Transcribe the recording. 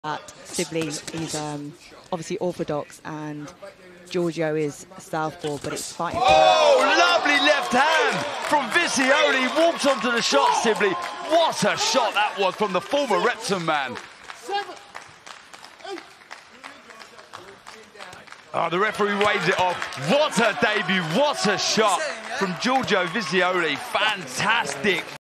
Sibley is obviously orthodox and Giorgio is southpaw, but it's fighting for that. Lovely left hand from Visioli. Walks onto the shot, Sibley. What a shot that was from the former Wrexham man. Oh, the referee waves it off. What a debut, what a shot from Giorgio Visioli. Fantastic.